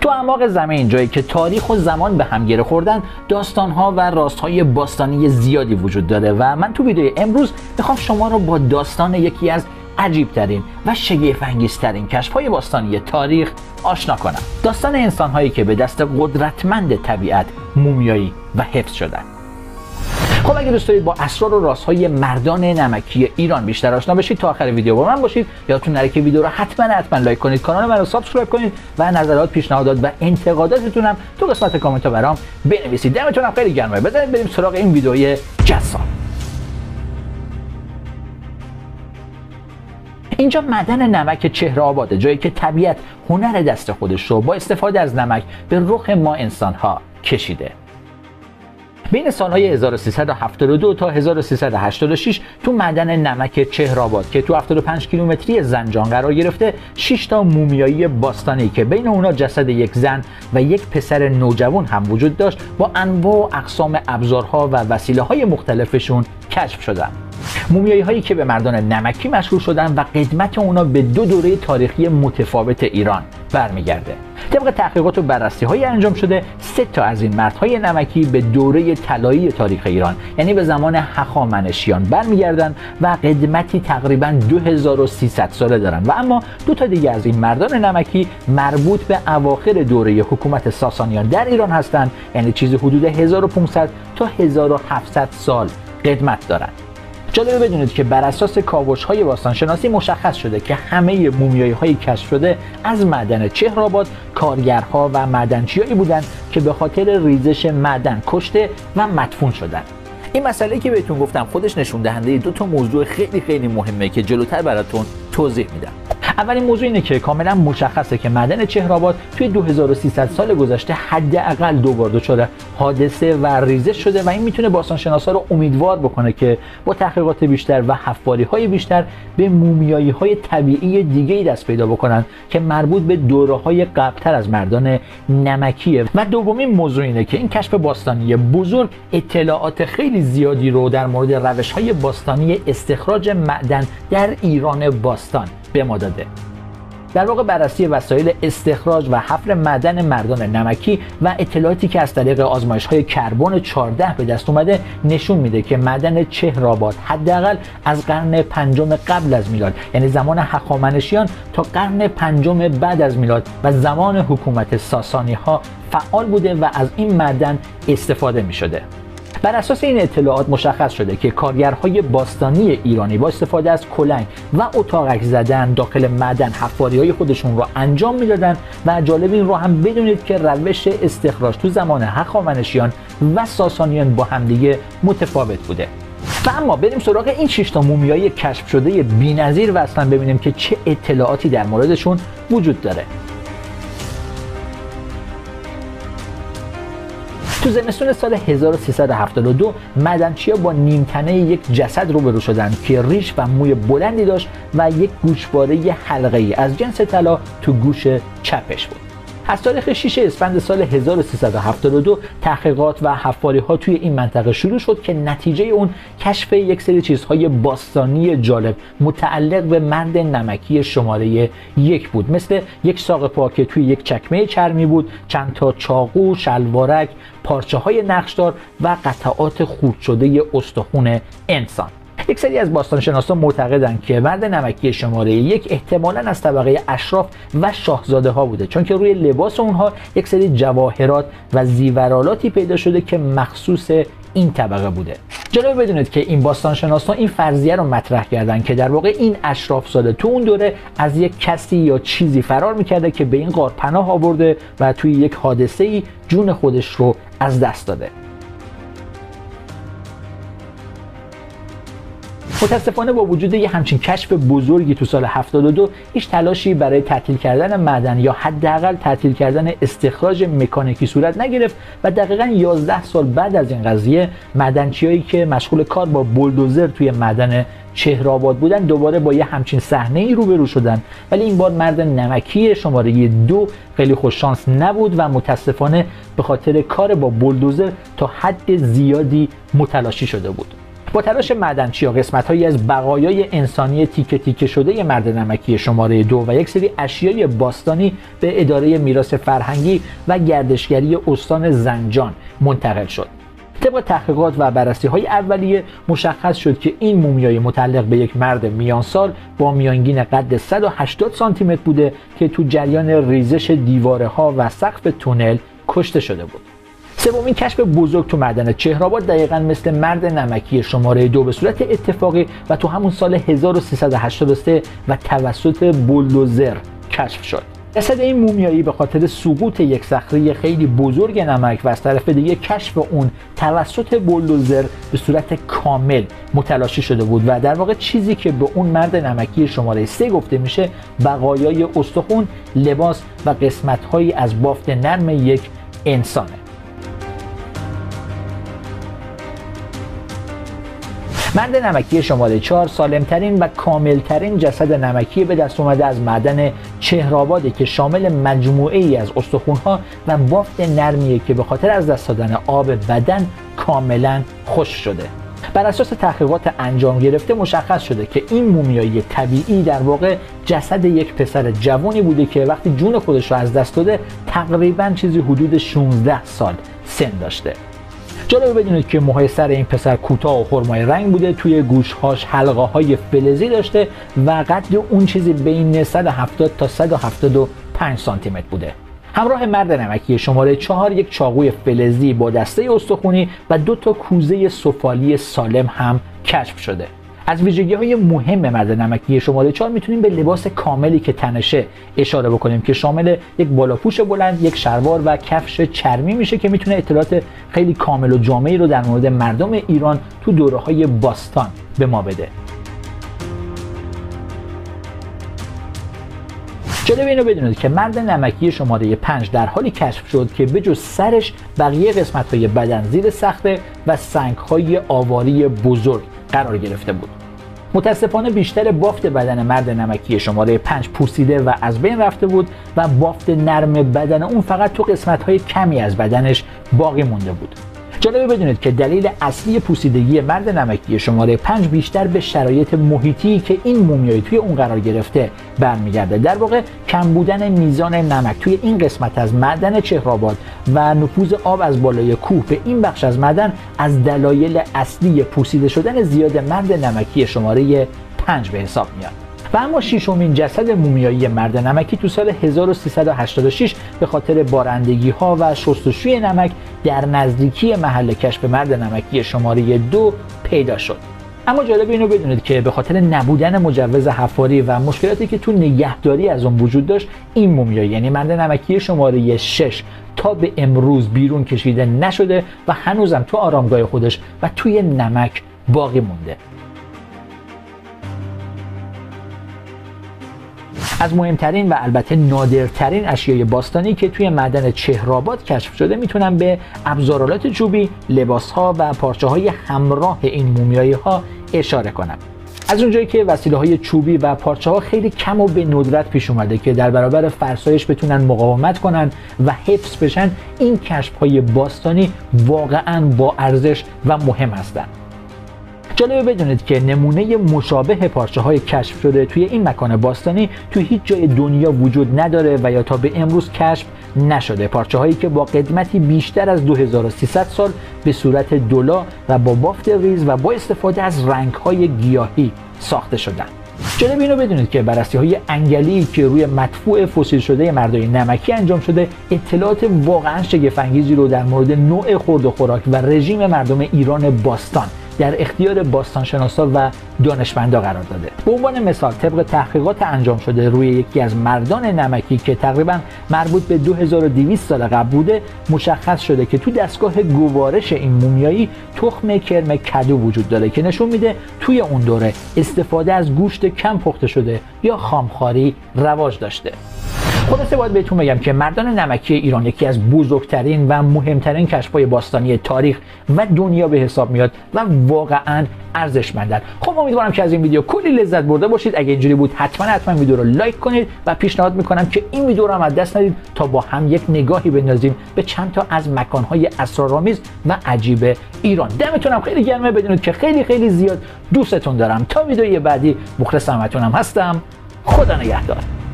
تو اعماق زمین، جایی که تاریخ و زمان به هم گره خوردن، داستان‌ها و راست‌های باستانی زیادی وجود داره و من تو ویدیو امروز میخوام شما رو با داستان یکی از عجیب‌ترین و شگفت‌انگیزترین کشف‌های باستانی تاریخ آشنا کنم. داستان انسان‌هایی که به دست قدرتمند طبیعت مومیایی و حفظ شدن. خب اگه دوست دارید با اسرار و رازهای مردان نمکی ایران بیشتر آشنا بشید، تا آخر ویدیو با من باشید. یادتون نره که ویدیو رو حتما لایک کنید، کانال من رو سابسکرایب کنید و نظرات، پیشنهادات و انتقاداتتون هم تو قسمت کامنت برام بنویسید. دمتون هم خیلی گرمه. بذارید بریم سراغ این ویدیوی جذاب. اینجا معدن نمک چهرآباده، جایی که طبیعت هنر دست خودش رو با استفاده از نمک به رخ ما انسان‌ها کشیده. بین سالهای 1372 تا 1386 تو معدن نمک چهرآباد که تو 75 کیلومتری زنجان قرار گرفته، 6 تا مومیایی باستانی که بین اونا جسد یک زن و یک پسر نوجوان هم وجود داشت، با انواع و اقسام ابزارها و وسیله‌های مختلفشون کشف شدن. مومیایی هایی که به مردان نمکی مشهور شدن و قدمت اونا به دو دوره تاریخی متفاوت ایران برمیگرده. طبق تحقیقات و بررسی های انجام شده، 3 تا از این مردهای نمکی به دوره طلایی تاریخ ایران، یعنی به زمان هخامنشیان برمیگردن و قدمتی تقریبا 2300 ساله دارن، و اما 2 تا دیگه از این مردان نمکی مربوط به اواخر دوره حکومت ساسانیان در ایران هستند، یعنی چیزی حدود 1500 تا 1700 سال قدمت دارن. جالبه بدونید که بر اساس کاوش‌های باستانشناسی مشخص شده که همه مومیایی‌های کشف شده از معدن چهرآباد کارگرها و معدنچیایی بودند که به خاطر ریزش معدن کشته و مدفون شدند. این مسئله که بهتون گفتم خودش نشون دهنده 2 تا موضوع خیلی مهمه که جلوتر براتون توضیح میدم. اولین موضوع اینه که کاملا مشخصه که معدن چهرآباد توی 2300 سال گذشته حداقل 2 بار دچار حادثه و ریزش شده و این میتونه باستانشناسا رو امیدوار بکنه که با تحقیقات بیشتر و حفاری‌های بیشتر به مومیایی‌های طبیعی دیگه‌ای دست پیدا بکنن که مربوط به دوره‌های قبل‌تر از مردان نمکیه. و دومین موضوع اینه که این کشف باستانی بزرگ اطلاعات خیلی زیادی رو در مورد روش‌های باستانی استخراج معدن در ایران باستان به ما داده. در واقع بررسی وسایل استخراج و حفر معدن مردان نمکی و اطلاعاتی که از طریق آزمایش‌های کربن 14 به دست اومده نشون میده که معدن چهرآباد حداقل از قرن 5 قبل از میلاد، یعنی زمان هخامنشیان، تا قرن 5 بعد از میلاد و زمان حکومت ساسانی‌ها فعال بوده و از این معدن استفاده می‌شده. بر اساس این اطلاعات مشخص شده که کارگرهای باستانی ایرانی با استفاده از کلنگ و اتاقک زدن داخل معدن حفاری‌های خودشون رو انجام میدادن و جالب این رو هم بدونید که روش استخراج تو زمان هخامنشیان و ساسانیان با همدیگه متفاوت بوده. و اما بریم سراغ این 6 تا مومیایی کشف شده بی‌نظیر و اصلا ببینیم که چه اطلاعاتی در موردشون وجود داره. تو زمستون سال 1372 معدنچی‌ها با نیمتنه یک جسد روبرو شدند که ریش و موی بلندی داشت و یک گوشواره حلقه‌ای از جنس طلا تو گوش چپش بود. از تاریخ 6 اسفند سال 1372 تحقیقات و حفاری‌ها توی این منطقه شروع شد که نتیجه اون کشف یک سری چیزهای باستانی جالب متعلق به مرد نمکی شماره 1 بود، مثل یک ساق پا که توی یک چکمه چرمی بود، چند تا چاقو، شلوارک، پارچه‌های نقشدار و قطعات خورد شده استخوان انسان. یک سری از باستانشناسان معتقدند که مرد نمکی شماره 1 احتمالاً از طبقه اشراف و شاهزاده ها بوده، چون که روی لباس اونها یک سری جواهرات و زیورالاتی پیدا شده که مخصوص این طبقه بوده. جالب بدونید که این باستانشناسان این فرضیه رو مطرح کردن که در واقع این اشرافزاده تو اون دوره از یک کسی یا چیزی فرار میکرده که به این غار پناه آورده و توی یک حادثه‌ای جون خودش رو از دست داده. متاسفانه با وجود یه همچین کشف بزرگی تو سال 72 هیچ تلاشی برای تعطیل کردن معدن یا حداقل تعطیل کردن استخراج مکانیکی صورت نگرفت و دقیقاً 11 سال بعد از این قضیه معدنچیایی که مشغول کار با بولدوزر توی معدن چهرآباد بودن دوباره با یه همچین صحنه‌ای روبرو شدن، ولی این بار مرد نمکی شماره 2 خیلی خوش شانس نبود و متاسفانه به خاطر کار با بولدوزر تا حد زیادی متلاشی شده بود. با تلاش معدنچی‌ها قسمت‌هایی از بقایای انسانی تیکه تیکه شده مرد نمکی شماره 2 و یک سری اشیای باستانی به اداره میراث فرهنگی و گردشگری استان زنجان منتقل شد. طبق تحقیقات و بررسی‌های اولیه مشخص شد که این مومیای متعلق به یک مرد میانسال با میانگین قد 180 سانتی متر بوده که تو جریان ریزش دیواره‌ها و سقف تونل کشته شده بود. سومین کشف بزرگ تو معدن چهرآباد دقیقاً مثل مرد نمکی شماره 2 به صورت اتفاقی و تو همون سال 1383 و توسط بولدوزر کشف شد. جسد این مومیایی به خاطر سقوط یک صخره خیلی بزرگ نمک و از طرف دیگه کشف اون توسط بولدوزر به صورت کامل متلاشی شده بود و در واقع چیزی که به اون مرد نمکی شماره 3 گفته میشه بقایای استخوان، لباس و قسمت‌هایی از بافت نرم یک انسانه. مرد نمکی شماره 4 سالمترین و کاملترین جسد نمکی به دست اومده از معدن چهرآبادی که شامل مجموعه ای از استخوان‌ها و بافت نرمیه که به خاطر از دست دادن آب بدن کاملا خشک شده. بر اساس تحقیقات انجام گرفته مشخص شده که این مومیایی طبیعی در واقع جسد یک پسر جوانی بوده که وقتی جون خودش رو از دست داده تقریبا چیزی حدود 16 سال سن داشته. جالبه بدونید که موهای سر این پسر کوتاه و خرمای رنگ بوده، توی گوشهاش حلقه‌های فلزی داشته و قد اون چیزی بین 170 تا 175 سانتی متر بوده. همراه مرد نمکی شماره 4 یک چاقوی فلزی با دسته استخونی و 2 تا کوزه سفالی سالم هم کشف شده. از ویژگی‌های مهم مرد نمکی شماره 4 میتونیم به لباس کاملی که تنشه اشاره بکنیم که شامل یک بالاپوش بلند، یک شلوار و کفش چرمی میشه که میتونه اطلاعات خیلی کامل و جامعی رو در مورد مردم ایران تو دوره‌های باستان به ما بده. جالب اینو بدونید که مرد نمکی شماره 5 در حالی کشف شد که بجز سرش بقیه قسمت‌های بدن زیر صخره و سنگ‌های آواری بزرگ قرار گرفته بود. متاسفانه بیشتر بافت بدن مرد نمکی شماره 5 پوسیده و از بین رفته بود و بافت نرم بدن اون فقط تو قسمت‌های کمی از بدنش باقی مونده بود. جالبه بدونید که دلیل اصلی پوسیدگی مرد نمکی شماره 5 بیشتر به شرایط محیطی که این مومیایی توی اون قرار گرفته برمیگرده. در واقع کم بودن میزان نمک توی این قسمت از معدن چهرآباد و نفوذ آب از بالای کوه به این بخش از معدن از دلایل اصلی پوسیده شدن زیاد مرد نمکی شماره 5 به حساب میاد. و اما ششمین جسد مومیایی مرد نمکی تو سال 1386 به خاطر بارندگی ها و شستشوی نمک در نزدیکی محل کشف مرد نمکی شماره 2 پیدا شد. اما جالب اینو بدونید که به خاطر نبودن مجوز حفاری و مشکلاتی که تو نگهداری از اون وجود داشت، این مومیایی یعنی مرد نمکی شماره 6 تا به امروز بیرون کشیده نشده و هنوزم تو آرامگاه خودش و توی نمک باقی مونده. از مهمترین و البته نادرترین اشیای باستانی که توی معدن چهرآباد کشف شده میتونم به ابزارالات چوبی، لباس‌ها و پارچه‌های همراه این مومیایی‌ها اشاره کنم. از اونجایی که وسیله‌های چوبی و پارچه‌ها خیلی کم و به ندرت پیش اومده که در برابر فرسایش بتونن مقاومت کنن و حفظ بشن، این کشف‌های باستانی واقعاً با ارزش و مهم هستند. جالبه بدونید که نمونه مشابه پارچه‌های کشف شده توی این مکان باستانی توی هیچ جای دنیا وجود نداره و یا تا به امروز کشف نشده. پارچه‌هایی که با قدمتی بیشتر از 2300 سال به صورت دولا و با بافت ریز و با استفاده از رنگ‌های گیاهی ساخته شدن. جالب اینو بدونید که بررسی‌های انگلی که روی مدفوع فسیل شده مردای نمکی انجام شده اطلاعات واقعاً شگفت‌انگیزی رو در مورد نوع خورد و خوراک و رژیم مردم ایران باستان در اختیار باستانشناسا و دانشمندا قرار داده. به عنوان مثال طبق تحقیقات انجام شده روی یکی از مردان نمکی که تقریبا مربوط به 2200 سال قبل بوده، مشخص شده که تو دستگاه گوارش این مومیایی تخم کرم کدو وجود داره که نشون میده توی اون دوره استفاده از گوشت کم پخته شده یا خامخواری رواج داشته. خلاصه باید بهتون بگم که مردان نمکی ایران یکی از بزرگترین و مهمترین کشف‌های باستانی تاریخ و دنیا به حساب میاد و واقعا ارزشمندن. خب امیدوارم که از این ویدیو کلی لذت برده باشید. اگه اینجوری بود حتما ویدیو رو لایک کنید و پیشنهاد میکنم که این ویدیو رو هم از دست ندید تا با هم یک نگاهی بندازیم به چند تا از مکان‌های اسرارآمیز و عجیب ایران. دمتونم خیلی گرمه، بدونید که خیلی زیاد دوستتون دارم. تا ویدیوی بعدی مخلص همتونم هستم. خدا نگهدار.